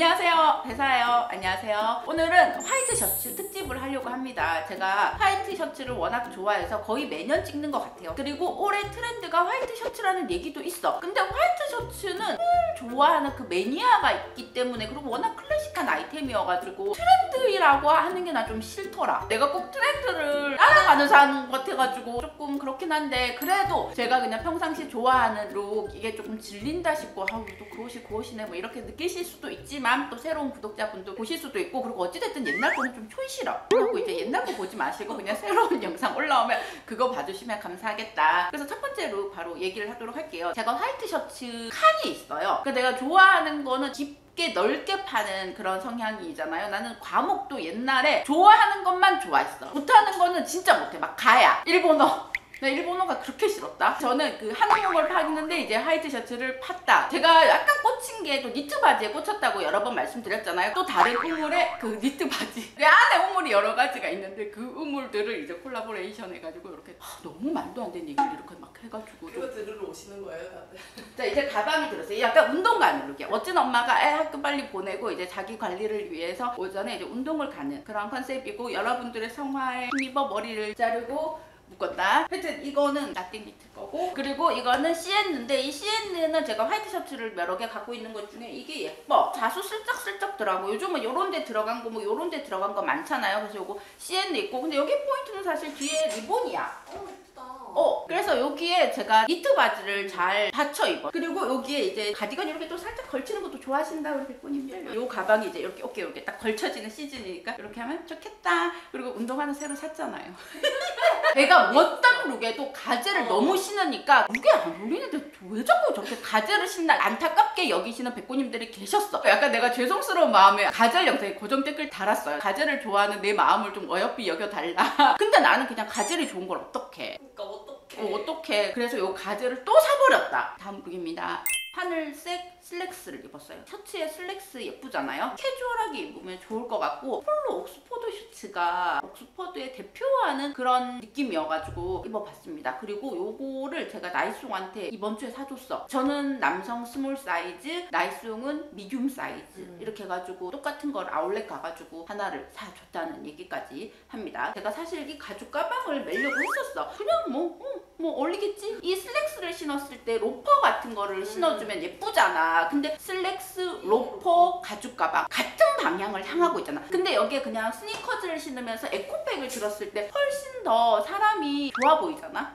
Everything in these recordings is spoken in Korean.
안녕하세요, 배사예요. 안녕하세요. 오늘은 화이트 셔츠 특집을 하려고 합니다. 제가 화이트 셔츠를 워낙 좋아해서 거의 매년 찍는 것 같아요. 그리고 올해 트렌드가 화이트 셔츠라는 얘기도 있어. 근데 화이트 셔츠는 좋아하는 그 매니아가 있기 때문에, 그리고 워낙 클래식한 아이템이어가지고 트렌드라고 하는 게 나 좀 싫더라. 내가 꼭 트렌드를 따라가는 사람 같아가지고 조금 그렇긴 한데, 그래도 제가 그냥 평상시 좋아하는 룩 이게 조금 질린다 싶고, 아우 또 그 옷이 그 옷이네 뭐 이렇게 느끼실 수도 있지만, 또 새로운 구독자분도 보실 수도 있고, 그리고 어찌됐든 옛날 거는 좀 촌스러워. 그리고 이제 옛날 거 보지 마시고 그냥 새로운 영상 올라오면 그거 봐주시면 감사하겠다. 그래서 첫 번째로 바로 얘기를 하도록 할게요. 제가 화이트 셔츠 칸이 있어요. 그러니까 내가 좋아하는 거는 깊게 넓게 파는 그런 성향이잖아요. 나는 과목도 옛날에 좋아하는 것만 좋아했어. 못하는 거는 진짜 못해. 막 가야, 일본어. 나 일본어가 그렇게 싫었다. 저는 그 한국어를 파는데 이제 화이트 셔츠를 팠다. 제가 약간 꽂힌 게 또 니트 바지에 꽂혔다고 여러 번 말씀드렸잖아요. 또 다른 우물에 그 니트 바지, 그 안에 우물이 여러 가지가 있는데 그 우물들을 이제 콜라보레이션 해가지고 이렇게 너무 말도 안 되는 얘기를 이렇게 막 해가지고. 그거 들으러 오시는 거예요, 다들? 자, 이제 가방이 들었어요. 약간 운동 가는 룩이야. 어쨌든 엄마가 애 학교 빨리 보내고 이제 자기 관리를 위해서 오전에 이제 운동을 가는 그런 컨셉이고, 여러분들의 성화에 힘입어 머리를 자르고 묶었다. 하여튼 이거는 나띵 니트 거고, 그리고 이거는 CN인데, 이 CN는 제가 화이트 셔츠를 여러 개 갖고 있는 것 중에 이게 예뻐. 자수 슬쩍슬쩍 들어가고, 요즘은 요런 데 들어간 거 뭐 요런 데 들어간 거 많잖아요. 그래서 요거 CN 있고, 근데 여기 포인트는 사실 뒤에 리본이야. 그래서 여기에 제가 니트 바지를 잘 받쳐 입어. 그리고 여기에 이제 가디건 이렇게 또 살짝 걸치는 것도 좋아하신다 우리 백구님들. 요 가방이 이제 이렇게 어깨 이렇게 딱 걸쳐지는 시즌이니까 이렇게 하면 좋겠다. 그리고 운동화는 새로 샀잖아요. 내가 어떤 룩에도 가제를 너무 신으니까 룩에 안 어울리는데 왜 자꾸 저렇게 가제를 신나 안타깝게 여기시는 백구님들이 계셨어. 약간 내가 죄송스러운 마음에 가젤 영상에 고정 댓글 달았어요. 가제를 좋아하는 내 마음을 좀 어여삐 여겨달라. 근데 나는 그냥 가젤이 좋은 걸 어떡해. 그러니까 어떡해. 어떡해. 그래서 요 가제를 또 사버렸다. 다음 룩입니다. 하늘색 슬랙스를 입었어요. 셔츠에 슬랙스 예쁘잖아요. 캐주얼하게 입으면 좋을 것 같고, 폴로 옥스퍼드 셔츠가 옥스퍼드에 대표하는 그런 느낌이어가지고 입어봤습니다. 그리고 요거를 제가 나이송한테 이번 주에 사줬어. 저는 남성 스몰 사이즈, 나이송은 미디움 사이즈 이렇게 해가지고 똑같은 걸 아울렛 가가지고 하나를 사줬다는 얘기까지 합니다. 제가 사실 이 가죽 가방을 매려고 했었어. 그냥 뭐 어울리겠지? 이 슬랙스를 신었을 때 로퍼 같은 거를 신어주면 예쁘잖아. 근데 슬랙스, 로퍼, 가죽 가방 같은 방향을 향하고 있잖아. 근데 여기에 그냥 스니커즈를 신으면서 에코백을 들었을 때 훨씬 더 사람이 좋아 보이잖아.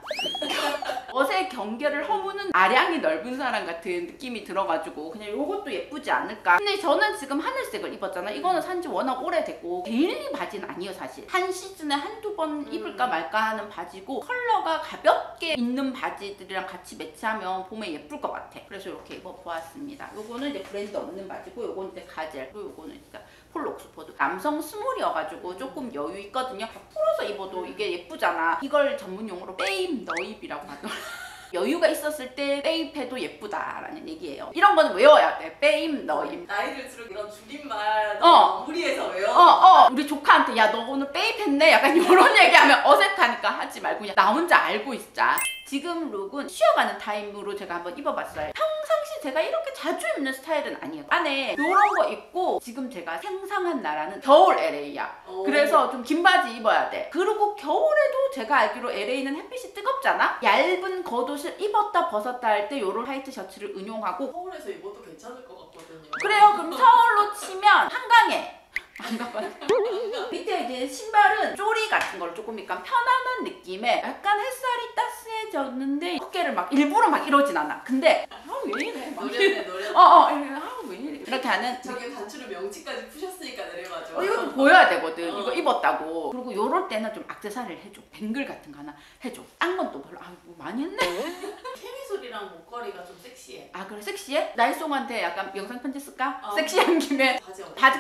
멋의 경계를 허무는 아량이 넓은 사람 같은 느낌이 들어가지고 그냥 요것도 예쁘지 않을까. 근데 저는 지금 하늘색을 입었잖아. 이거는 산지 워낙 오래됐고 데일리 바지는 아니에요 사실. 한 시즌에 한두 번 입을까 말까 하는 바지고, 컬러가 가볍게 있는 바지들이랑 같이 매치하면 보면 예쁠 것 같아. 그래서 이렇게 입어보았습니다. 요거는 이제 브랜드 없는 바지고, 요거는 이제 가젤, 그리고 요거는 진짜 폴로 옥스퍼드. 남성 스몰이어가지고 조금 여유 있거든요. 풀어서 입어도 이게 예쁘잖아. 이걸 전문용어로 빼임 너입이라고 하더라. 여유가 있었을 때 빼입해도 예쁘다라는 얘기예요. 이런 거는 외워야 돼. 빼임 너임. 나이 들수록 이런 줄임말 무리해서 외워. 우리 조카한테 야 너 오늘 빼입했네? 약간 이런 얘기하면 어색하니까 하지 말고 그냥 나 혼자 알고 있자. 지금 룩은 쉬어가는 타임으로 제가 한번 입어봤어요. 평상시 제가 이렇게 자주 입는 스타일은 아니에요. 안에 이런 거 입고, 지금 제가 상상한 나라는 겨울 LA야. 그래서 좀 긴 바지 입어야 돼. 그리고 겨울에도 제가 알기로 LA는 햇빛이 뜨겁잖아? 얇은 겉옷을 입었다 벗었다 할 때 요런 화이트 셔츠를 은용하고. 서울에서 입어도 괜찮을 것 같거든요. 그래요. 그럼 서울로 치면 한강에 안 가봐요. 밑에 이제 신발은 쪼리 같은 걸 조금 약간 편안한 느낌의, 약간 햇살이 따스해졌는데 어깨를 막 일부러 막 이러진 않아. 근데 왜 이래? 노래. 왜 이래? 이렇게 하는. 저게 단추를 명치까지 푸셨으니까 내려가죠. 이것도 보여야 되거든. 이거 입었다고. 그리고 요럴 때는 좀 액세서리를 해줘. 뱅글 같은 거 하나 해줘. 딴 건 또 별로 뭐 많이 했네. 캐미솔이랑 목걸이가 좀 섹시해. 아 그래 섹시해? 나이송한테 약간 영상 편지 쓸까? 섹시한 김에. 바지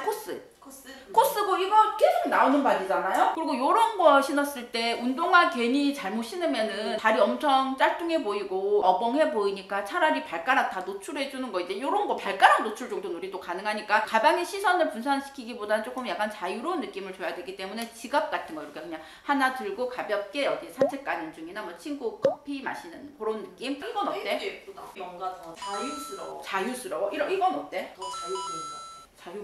코스고 이거 계속 나오는 바지잖아요? 그리고 이런 거 신었을 때 운동화 괜히 잘못 신으면은 발이 엄청 짤뚱해 보이고 어벙해 보이니까 차라리 발가락 다 노출해주는 거, 이제 이런 거 발가락 노출 정도는 우리도 가능하니까 가방의 시선을 분산시키기보다는 조금 약간 자유로운 느낌을 줘야 되기 때문에 지갑 같은 거 이렇게 그냥 하나 들고 가볍게 어디 산책 가는 중이나 뭐 친구 커피 마시는 그런 느낌? 이건 어때? 예쁘다. 뭔가 더 자유스러워. 자유스러워? 이건 어때? 더 자유분인 것 같아. 자유분인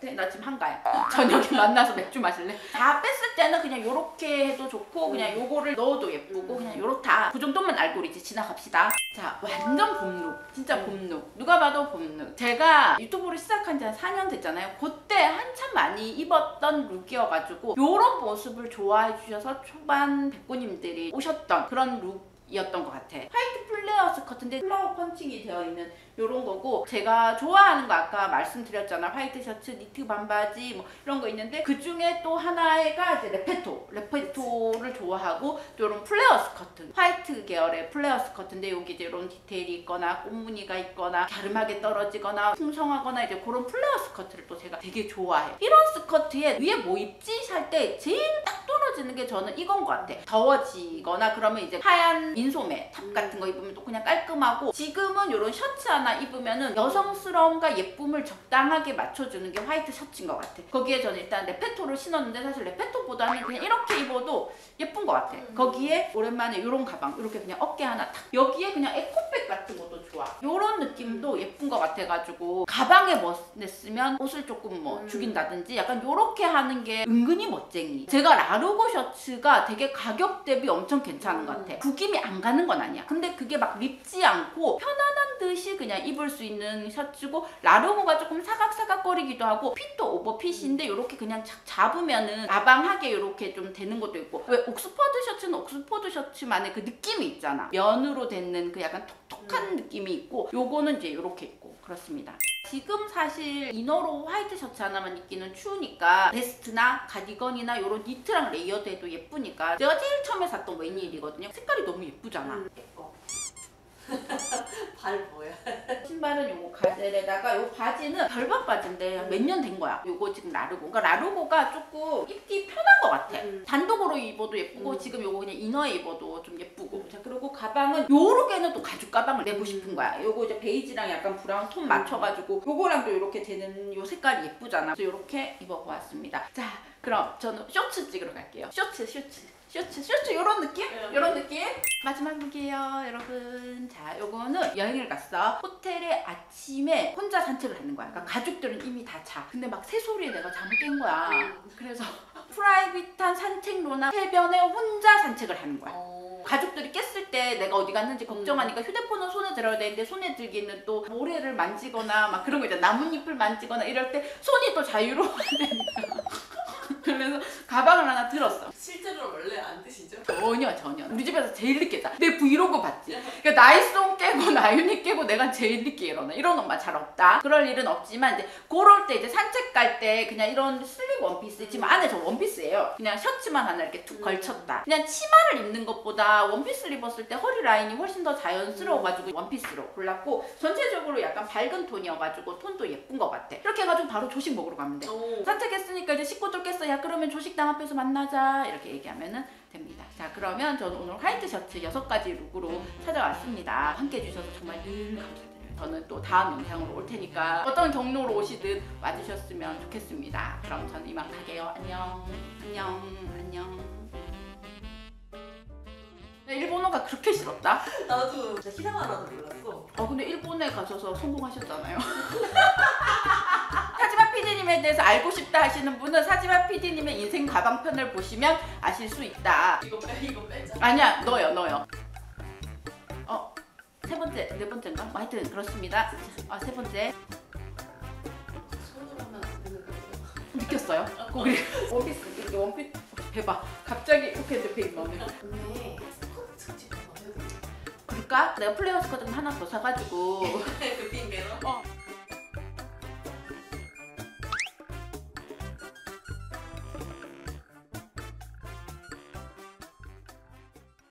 같아? 나 지금 한가해. 저녁에 만나서 맥주 마실래? 다 뺐을 때는 그냥 요렇게 해도 좋고 그냥 요거를 넣어도 예쁘고 그냥 요렇다. 그 정도만 알고 이제 지나갑시다. 자, 완전 봄룩. 진짜 봄룩. 누가 봐도 봄룩. 제가 유튜브를 시작한 지 한 4년 됐잖아요. 그때 한참 많이 입었던 룩이어가지고 요런 모습을 좋아해 주셔서 초반 백구님들이 오셨던 그런 룩이었던 것 같아. 화이트 플레어 스커트인데 플라워 펀칭이 되어 있는 요런 거고, 제가 좋아하는 거 아까 말씀드렸잖아. 화이트 셔츠, 니트 반바지 뭐 이런 거 있는데 그 중에 또 하나가 이제 레페토를 좋아하고 또 이런 플레어 스커트, 화이트 계열의 플레어 스커트인데 여기 이제 이런 디테일이 있거나 꽃무늬가 있거나 갸름하게 떨어지거나 풍성하거나 이제 그런 플레어 스커트를 또 제가 되게 좋아해. 이런 스커트에 위에 뭐 입지 살 때 제일 딱 떨어지는 게 저는 이건 것 같아. 더워지거나 그러면 이제 하얀 민소매 탑 같은 거 입으면 또 그냥 깔끔하고, 지금은 이런 셔츠 하나 입으면은 여성스러움과 예쁨을 적당하게 맞춰주는 게 화이트 셔츠인 것 같아. 거기에 저는 일단 레페토를 신었는데 사실 레페토보다는 그냥 이렇게 입어도 예쁜 것 같아. 거기에 오랜만에 이런 가방 이렇게 그냥 어깨 하나 탁, 여기에 그냥 에코백 같은 것도 좋아. 이런 느낌도 예쁜 것 같아가지고 가방에 뭐 냈으면 옷을 조금 뭐 죽인다든지 약간 이렇게 하는 게 은근히 멋쟁이. 제가 라르고 셔츠가 되게 가격 대비 엄청 괜찮은 것 같아. 구김이 안 가는 건 아니야. 근데 그게 막 립지 않고 편안한 듯이 그냥 입을 수 있는 셔츠고, 라르고가 조금 사각사각거리기도 하고 핏도 오버핏인데 이렇게 그냥 착 잡으면은 가방하게 이렇게 좀 되는 것도 있고, 왜 옥스퍼드 셔츠는 옥스퍼드 셔츠만의 그 느낌이 있잖아. 면으로 되는 그 약간 톡톡한 느낌이 있고, 요거는 이제 이렇게 있고 그렇습니다. 지금 사실 이너로 화이트 셔츠 하나만 입기는 추우니까 베스트나 가디건이나 이런 니트랑 레이어드 해도 예쁘니까 제가 제일 처음에 샀던 웨니일이거든요. 색깔이 너무 예쁘잖아. 예뻐. 발 뭐야? 신발은 요거 가젤에다가 요 바지는 별박 바지인데 몇 년 된 거야. 요거 지금 라르고. 그러니까 라르고가 조금 입기 편한 것 같아. 단독으로 입어도 예쁘고 지금 요거 그냥 이너에 입어도 좀 예쁘고. 자, 그리고 가방은 요렇게는 또 가죽 가방을 내고 싶은 거야. 요거 이제 베이지랑 약간 브라운 톤 맞춰가지고 요거랑도 이렇게 되는 요 색깔이 예쁘잖아. 그래서 요렇게 입어보았습니다. 자, 그럼 저는 쇼츠 찍으러 갈게요. 쇼츠 요런 느낌? 요런 느낌? 마지막 룩이에요, 여러분. 자, 요거는 여행을 갔어. 호텔에 아침에 혼자 산책을 하는 거야. 그러니까 가족들은 이미 다 자. 근데 막 새소리에 내가 잠을 깬 거야. 그래서 프라이빗한 산책로나 해변에 혼자 산책을 하는 거야. 가족들이 깼을 때 내가 어디 갔는지 걱정하니까 휴대폰은 손에 들어야 되는데 손에 들기는 또 모래를 만지거나 막 그런 거 있잖아. 나뭇잎을 만지거나 이럴 때 손이 또 자유로워야 되니까. 그래서 가방을 하나 들었어. 실제로 원래 안 드시죠? 전혀. 우리 집에서 제일 늦게 자. 내 브이로그 봤지? 그러니까 나이송 깨고 나윤이 깨고 내가 제일 늦게 일어나. 이런 엄마 잘 없다. 그럴 일은 없지만 이제 그럴 때 이제 산책 갈 때 그냥 이런 슬립 원피스, 지금 안에 저 원피스예요. 그냥 셔츠만 하나 이렇게 툭 걸쳤다. 그냥 치마를 입는 것보다 원피스를 입었을 때 허리 라인이 훨씬 더 자연스러워가지고 원피스로 골랐고, 전체적으로 약간 밝은 톤이어가지고 톤도 예쁜 것 같아. 이렇게 해가지고 바로 조식 먹으러 가면 돼. 산책했으니까 이제 식구들 깼어. 야, 그러면 조식당 앞에서 만나자. 이렇게 얘기하면은 됩니다. 자, 그러면 저는 오늘 화이트 셔츠 6가지 룩으로 찾아왔습니다. 함께 해주셔서 정말 늘 감사드려요. 저는 또 다음 영상으로 올 테니까 어떤 경로로 오시든 와주셨으면 좋겠습니다. 그럼 저는 이만 가게요. 안녕. 일본어가 그렇게 싫었다? 나도 진짜 히라가나도 몰랐어. 근데 일본에 가셔서 성공하셨잖아요. 사지마 PD님에 대해서 알고 싶다 하시는 분은 사지마 PD님의 인생 가방편을 보시면 아실 수 있다. 이거 빼자. 아니야, 넣어요. 세 번째, 네 번째인가? 하여튼 그렇습니다. 세 번째. 손으로 하면 안 되는 거예요? 느꼈어요? 거기 원피스, 이렇게 원피스. 대박. 갑자기 이렇게 내 베이비 너네. 근데 스커트 특집 한번 해야 돼. 그럴까? 내가 플레어 스커트 하나 더 사가지고